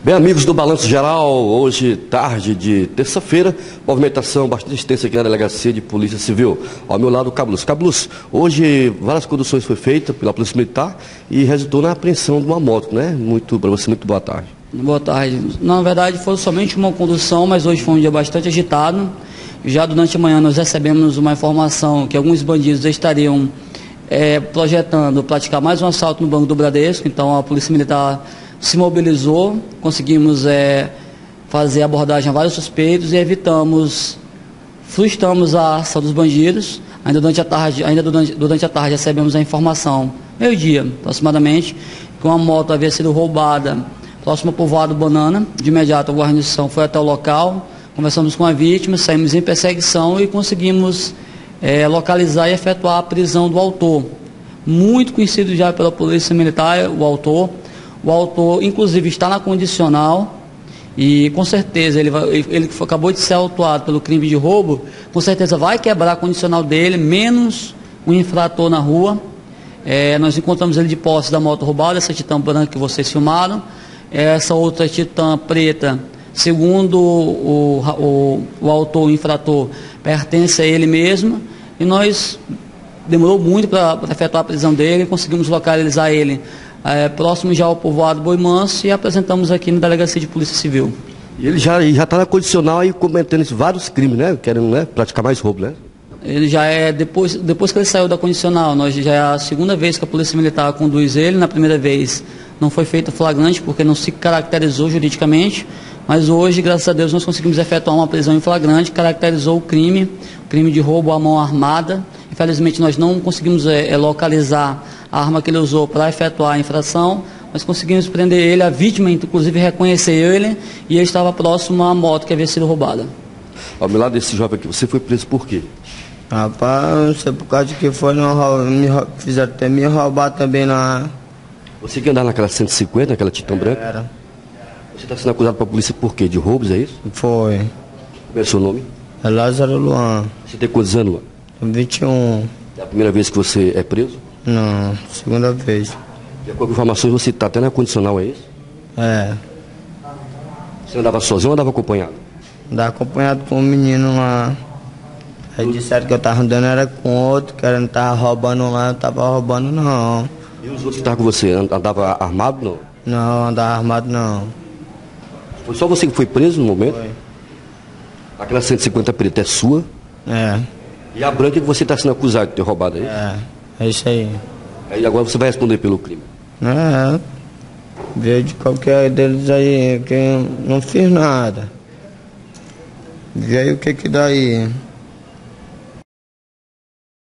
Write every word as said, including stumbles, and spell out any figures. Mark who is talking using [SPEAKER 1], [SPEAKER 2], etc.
[SPEAKER 1] Bem, amigos do Balanço Geral, hoje, tarde de terça-feira, movimentação bastante extensa aqui na Delegacia de Polícia Civil. Ao meu lado, o Cabulus. Cabulus, hoje várias conduções foram feitas pela Polícia Militar e resultou na apreensão de uma moto, né? Muito, para você, muito boa tarde.
[SPEAKER 2] Boa tarde. Na verdade, foi somente uma condução, mas hoje foi um dia bastante agitado. Já durante a manhã nós recebemos uma informação que alguns bandidos estariam é, projetando praticar mais um assalto no Banco do Bradesco, então a Polícia Militar se mobilizou, conseguimos é, fazer abordagem a vários suspeitos e evitamos, frustramos a ação dos bandidos. Ainda durante a tarde, ainda durante, durante a tarde recebemos a informação, meio-dia aproximadamente, que uma moto havia sido roubada próximo ao povoado Banana. De imediato a guarnição foi até o local, conversamos com a vítima, saímos em perseguição e conseguimos é, localizar e efetuar a prisão do autor. Muito conhecido já pela Polícia Militar, o autor. O autor, inclusive, está na condicional e, com certeza, ele, vai, ele, ele acabou de ser autuado pelo crime de roubo, com certeza vai quebrar a condicional dele, menos um infrator na rua. É, nós encontramos ele de posse da moto roubada, essa Titan branca que vocês filmaram. Essa outra Titan preta, segundo o, o, o autor, o infrator, pertence a ele mesmo. E nós, demorou muito para efetuar a prisão dele, conseguimos localizar ele É, próximo já ao povoado Boi Manso e apresentamos aqui na Delegacia de Polícia Civil.
[SPEAKER 1] E ele já já está na condicional aí cometendo vários crimes, né? Querendo, né, praticar mais roubo, né?
[SPEAKER 2] Ele já é, depois, depois que ele saiu da condicional, nós já é a segunda vez que a Polícia Militar conduz ele. Na primeira vez não foi feito flagrante porque não se caracterizou juridicamente, mas hoje, graças a Deus, nós conseguimos efetuar uma prisão em flagrante, caracterizou o crime, o crime de roubo à mão armada. Infelizmente nós não conseguimos é, é, localizar a arma que ele usou para efetuar a infração, mas conseguimos prender ele, a vítima inclusive reconheceu ele e ele estava próximo à moto que havia sido roubada.
[SPEAKER 1] Ao meu lado desse jovem aqui, você foi preso por quê?
[SPEAKER 3] Rapaz, não sei por causa de que foi, não, me, fizeram até me roubar também na...
[SPEAKER 1] Você que andava naquela cento e cinquenta, naquela Titan branca?
[SPEAKER 3] Era.
[SPEAKER 1] Você está sendo acusado pela polícia por quê? De roubos, é isso?
[SPEAKER 3] Foi.
[SPEAKER 1] Qual é o seu nome?
[SPEAKER 3] É Lázaro Luan.
[SPEAKER 1] Você tem quantos anos, Luan?
[SPEAKER 3] vinte e um.
[SPEAKER 1] É a primeira vez que você é preso?
[SPEAKER 3] Não, segunda vez.
[SPEAKER 1] De acordo com informações, você está até na condicional, é isso?
[SPEAKER 3] É.
[SPEAKER 1] Você andava sozinho ou andava acompanhado?
[SPEAKER 3] Andava acompanhado com um menino lá. Aí disseram que eu tava andando era com outro, que eu não tava roubando lá, eu tava roubando não.
[SPEAKER 1] E os outros que estavam com você, andava armado não?
[SPEAKER 3] Não, andava armado não.
[SPEAKER 1] Foi só você que foi preso no momento?
[SPEAKER 3] Foi.
[SPEAKER 1] Aquela cento e cinquenta preta é sua?
[SPEAKER 3] É.
[SPEAKER 1] E a branca que você está sendo acusado de ter roubado, é isso?
[SPEAKER 3] É, é isso aí.
[SPEAKER 1] Aí agora você vai responder pelo crime.
[SPEAKER 3] É, veio de qualquer deles aí, que eu não fiz nada. Veio o que que daí?